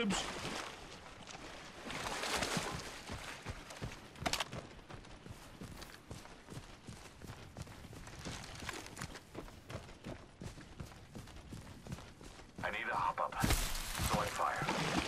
Dibs. I need a hop-up, so I fire.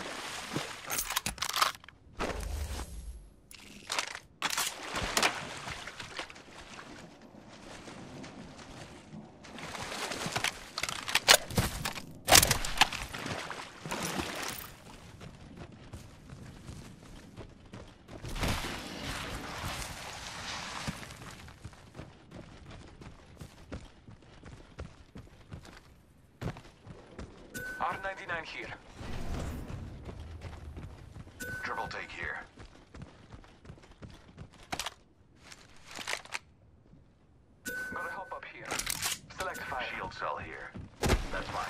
R99 here. Triple take here. Gotta help up here. Select fire. Shield cell here. That's fine.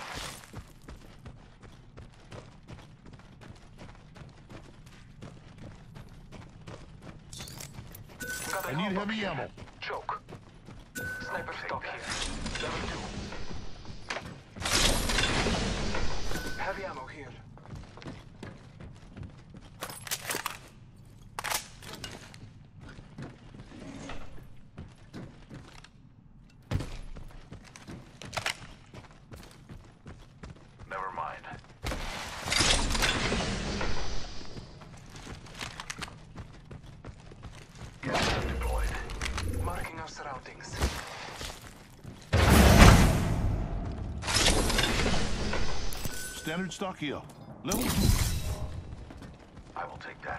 I need heavy ammo. Choke. Sniper stock here. Level 2. Heavy ammo here. Never mind. Gas deployed. Marking our surroundings. Standard stock here. Level 2. I will take that.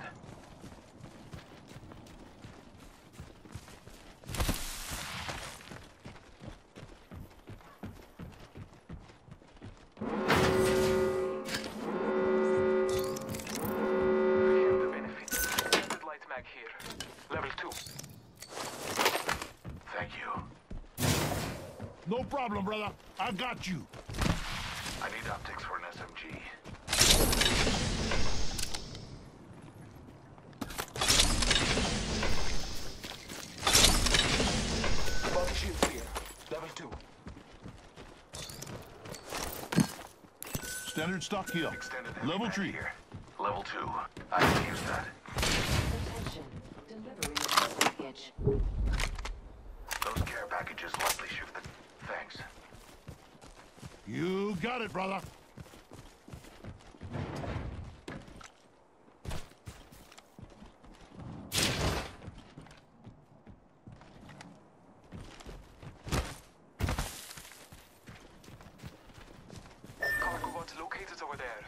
Hear the benefits. Extended light mag here. Level 2. Thank you. No problem, brother. I got you. I need optics for an SMG. Body shield here. Level 2. Standard stock here. Extended heavy Level mag 3. here. Level 2. I can use that. Attention. Delivery of package. Those care packages likely shift the... Thanks. You got it, brother. Cargo bot located over there.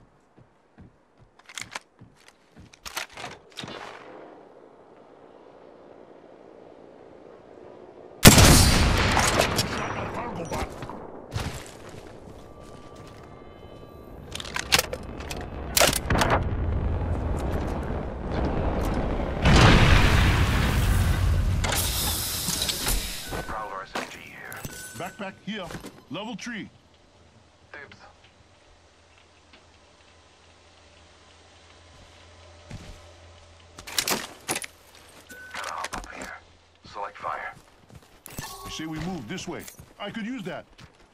Shot my cargo bot. Prowler SMG here. Backpack here. Level 3. Dibs. Gotta hop up here. Select fire. You say we move this way. I could use that.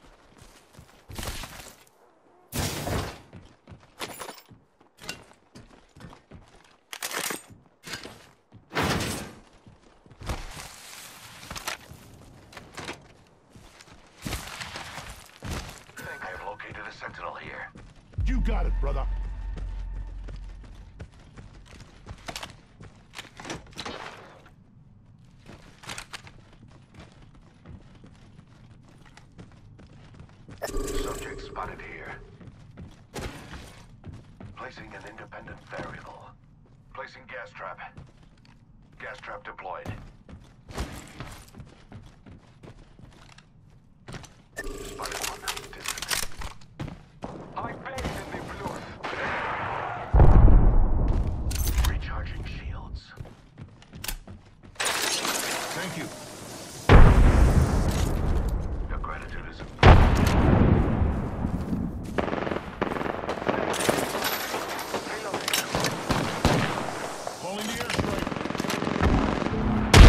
I have located a sentinel here. You got it, brother. Subject spotted here. Placing an independent variable. Placing gas trap. Gas trap deployed. Spotted one. Distant. I banged in the blue. Recharging shields. Thank you. Your gratitude is... Calling the airstrike.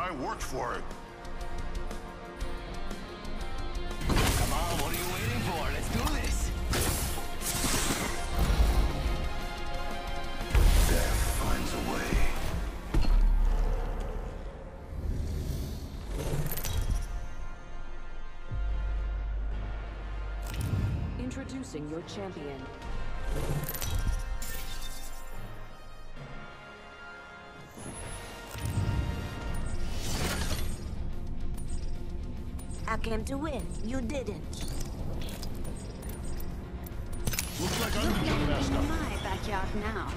I worked for it. Come on, what are you waiting for? Let's do this. Death finds a way. Introducing your champion. I came to win. You didn't. Looks like I'm You're the playing young master. in my backyard now.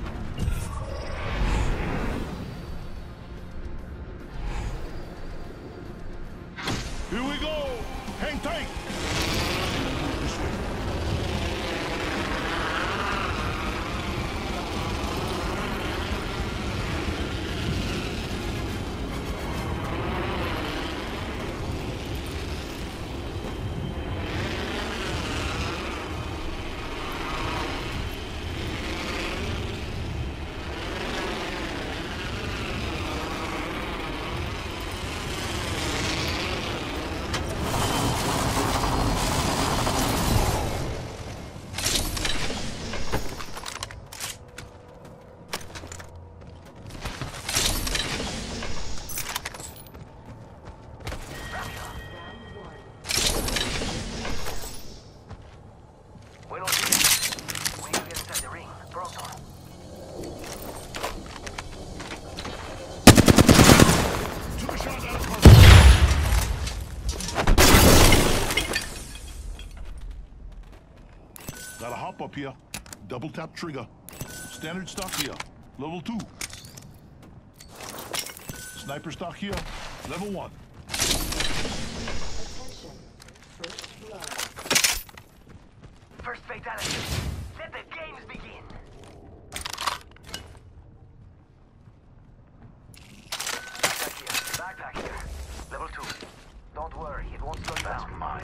Here we go! Hang tight! This way. Buenos días. We need to get inside the ring. Pronto. Took a shot out of cover. Gotta hop up here. Double tap trigger. Standard stock here. Level 2. Sniper stock here. Level 1. Attention. First blood. First fatality. Let the games begin. Backpack here. Level 2. Don't worry, it won't slow down. That's mine.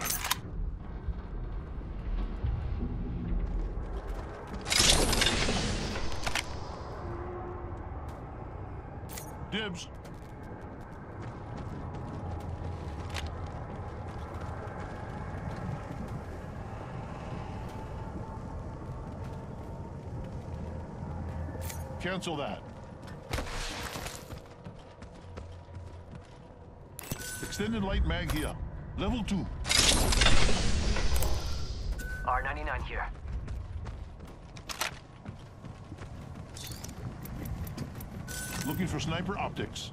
Dibs. Cancel that. Extended light mag here. Level 2. R99 here. Looking for sniper optics.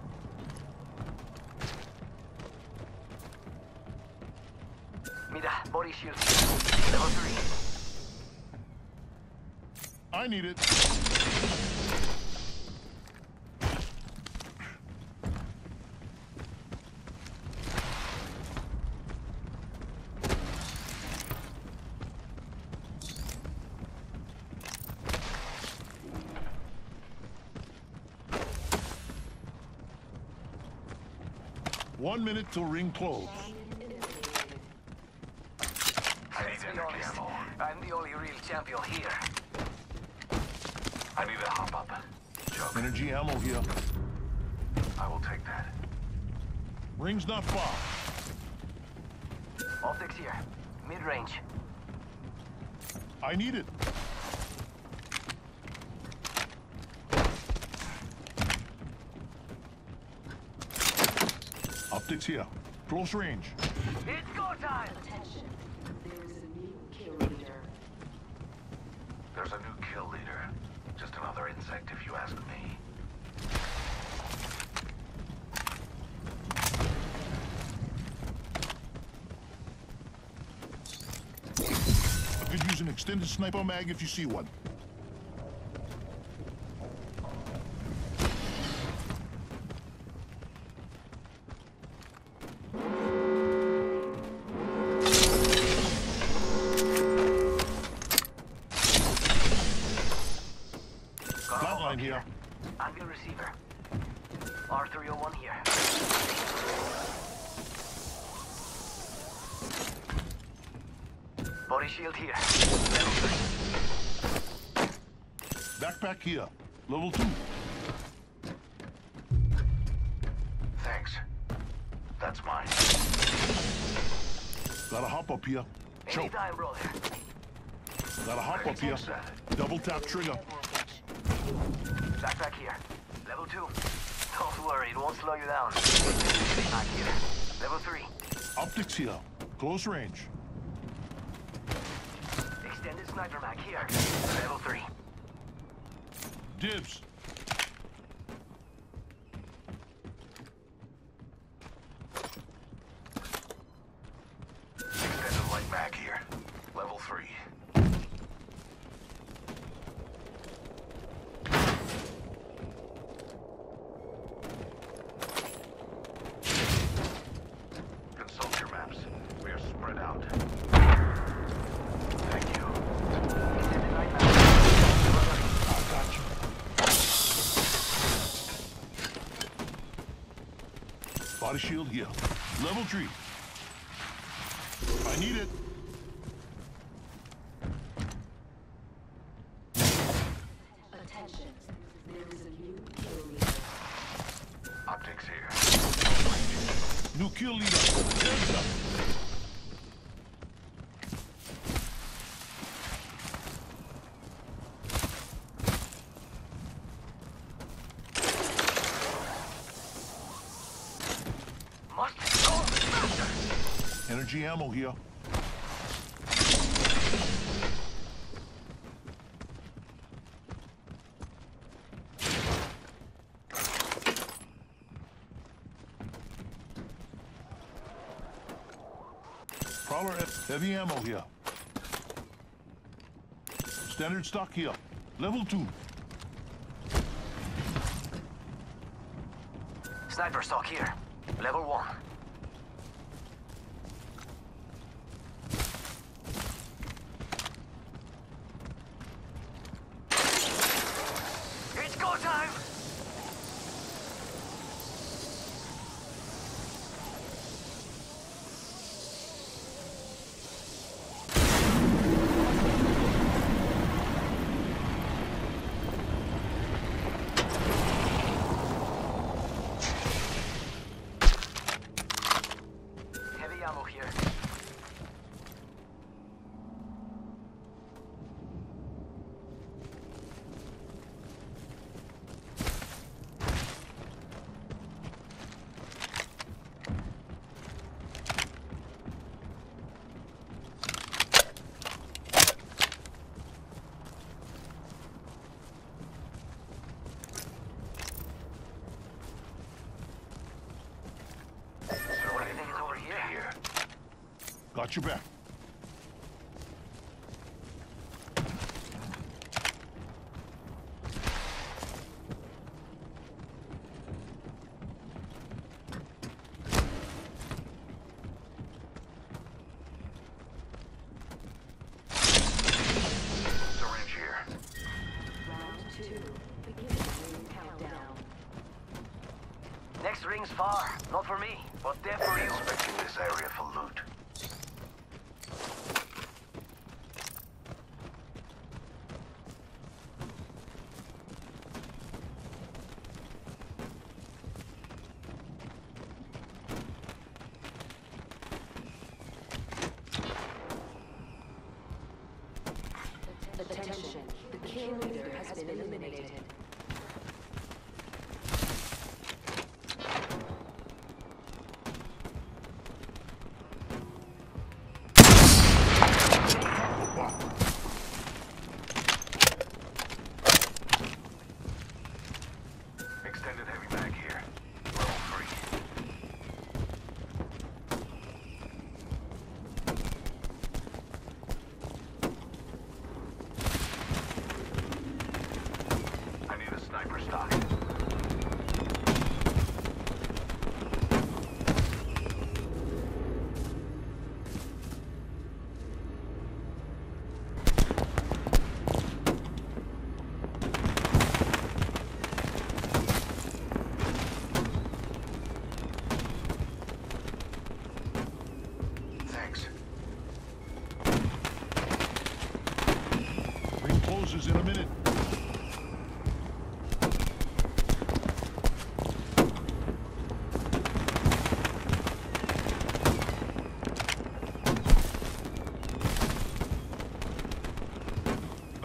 Mira, body shield here. Level 3. I need it. One minute till ring close. Let's be honest, I'm the only real champion here. I need a hop up. Joke. Energy ammo here. I will take that. Ring's not far. Optics here. Mid-range. I need it. Optics here. Close range. It's go time! Attention. There is a new kill leader. There's a new kill leader. Just another insect if you ask me. I could use an extended sniper mag if you see one. Flatline here. Anvil receiver. R301 here. Body shield here. Level 3. Backpack here. Level 2. Thanks. That's mine. Gotta hop up here. Choke. Anytime, brother. Gotta hop up here. Double tap trigger. Backpack here. Level 2. Don't worry, it won't slow you down. Back here. Level 3. Optics here. Close range. Extended sniper mag here. Level 3. Dibs. Extended light mag here. Level 3. Consult your maps. We are spread out. Thank you. Extended light mag. I got you. Body shield here. Level 3. I need it. Attention. There is a new kill leader. Optics here. New kill leader. Heads up. Must go faster. Energy ammo here. Prowler heavy ammo here. Standard stock here. Level 2. Sniper stock here. Level 1. It's go time! Heavy ammo here. So what do you think is over here? Got your back. Syringe here. Round 2. Beginning ring countdown. Next ring's far. Not for me, but there for you. Inspecting this area for loot. Attention. The kill leader has been eliminated. Extended heavy mag here. Level 3. I need a sniper stock. Thanks. Ring closes in a minute.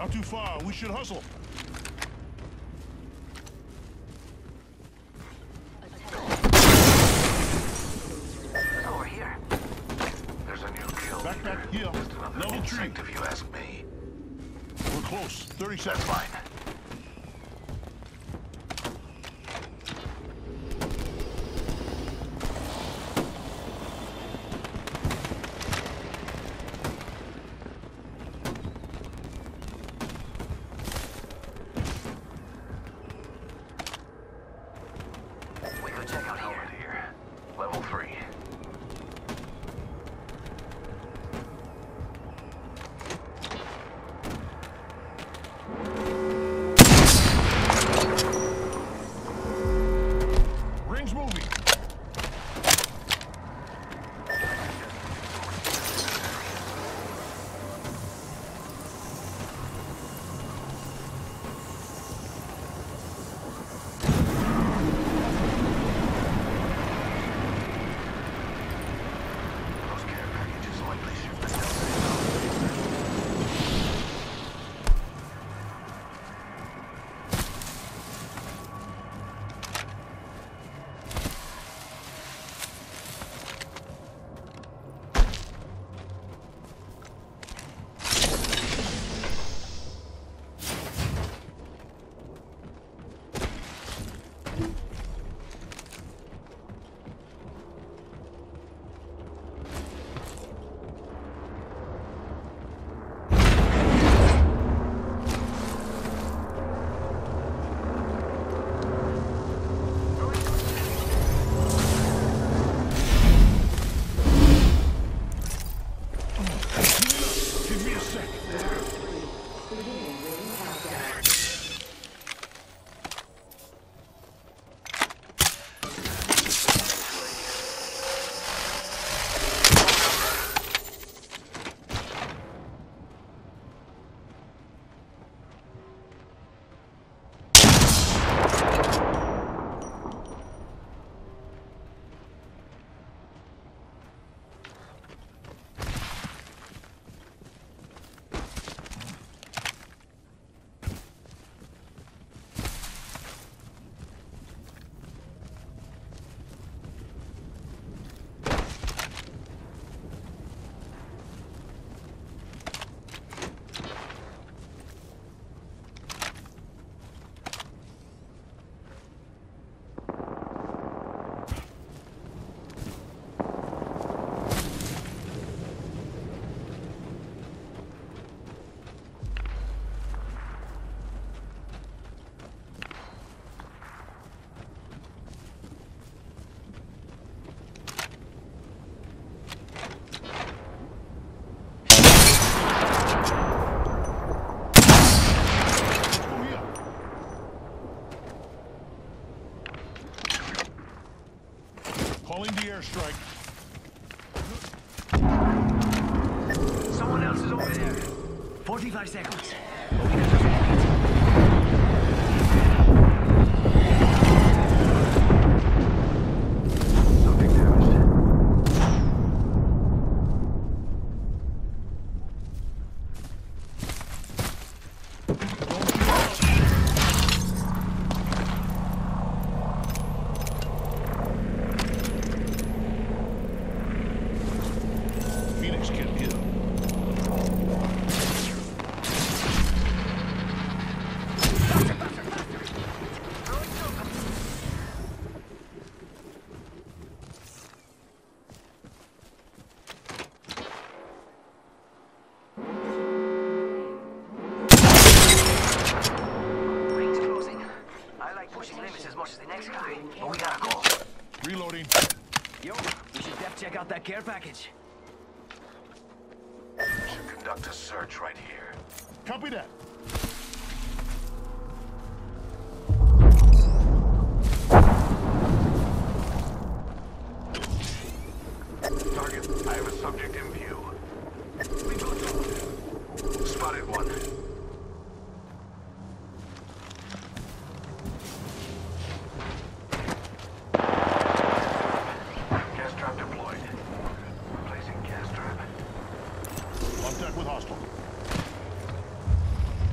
Not too far. We should hustle. Over here. There's a new kill. Backpack here. Just another Level 3. insect if you ask me. We're close. 30 That's seconds. fine. We could check out here. Level 3. Ring's moving. Those care packages likely shoot the Delta. Give me a sec. Go here. Calling the airstrike. Someone else is over there. 45 seconds. Something damaged. Phoenix kit here. Ring's closing. I like pushing limits as much as the next guy, but we gotta go. Reloading. Yo, we should def check out that care package. We should conduct a search right here. Copy that. Target, I have a subject in view. We go to. Spotted one. Gas trap deployed. Replacing gas trap. Contact with hostile.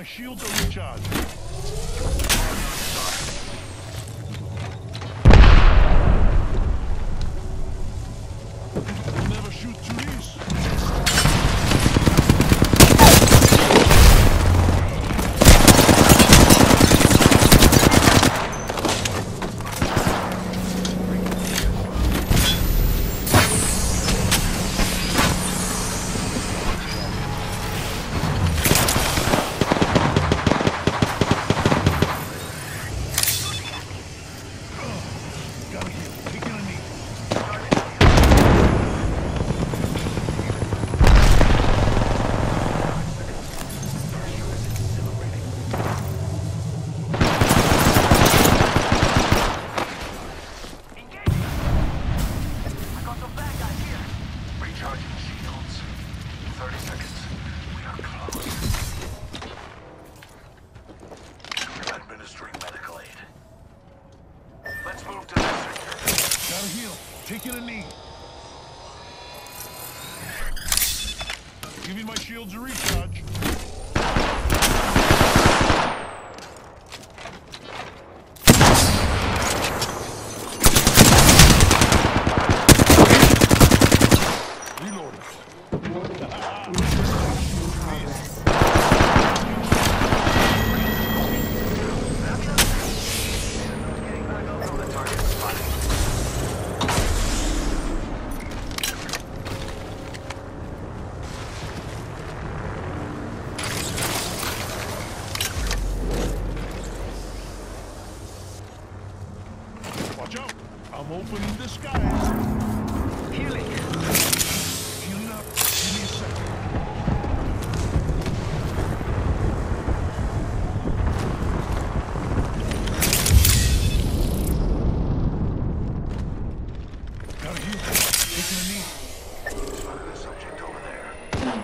shields are recharged. We'll never shoot through these. Gotta heal. Taking a knee. Engaging! I got some bad guys here. Recharging shields. 30 seconds. We are close. Administering medical aid. Let's move to this sector. Gotta heal. Taking a knee. Giving my shields a recharge. Reloading. Getting back up on the target spotted. Watch out. I'm opening the skies. Healing. Healing up. Give me a second. Gotta heal. Taking a knee. Spotted a subject over there.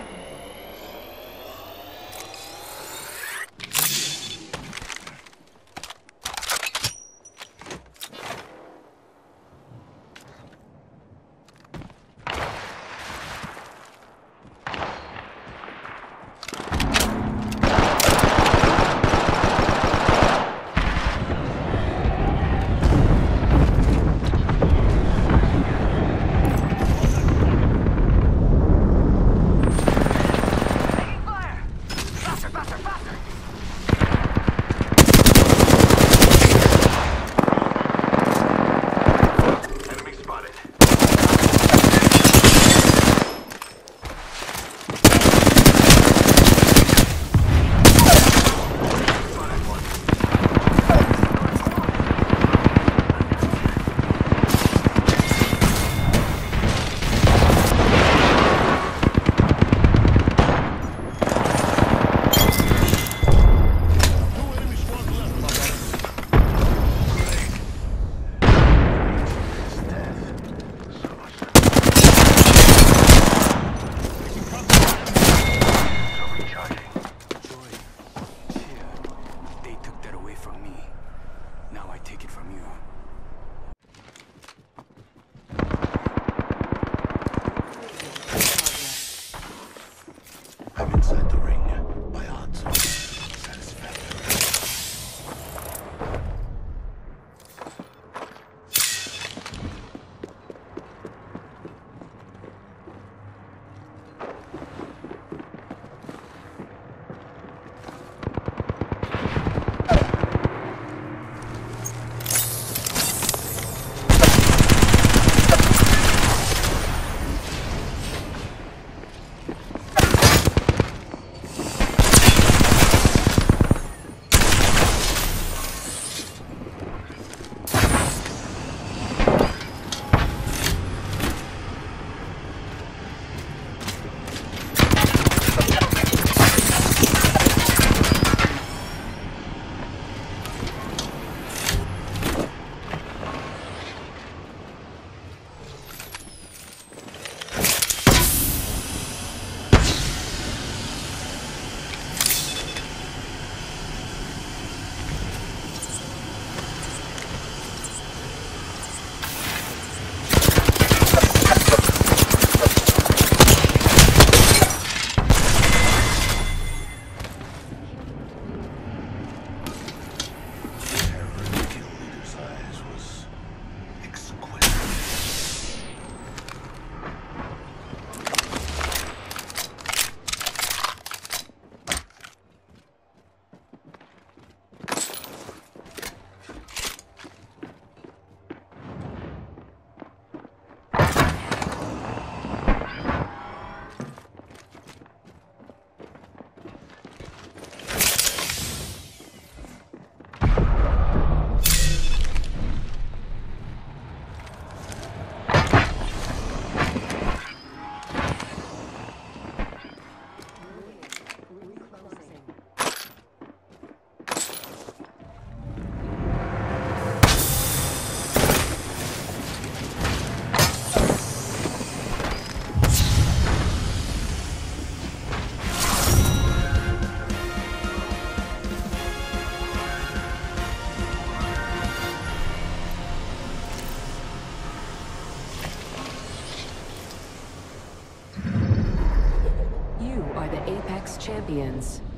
Apex Champions.